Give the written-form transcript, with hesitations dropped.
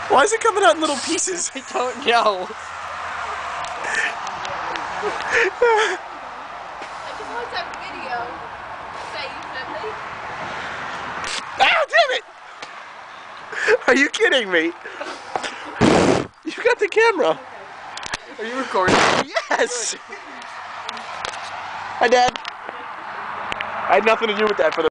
Why is it coming out in little pieces? I don't know. I just want that video. Say you Ah, damn it! Are you kidding me? You got the camera. Are you recording? Yes! Hi, Dad. I had nothing to do with that for the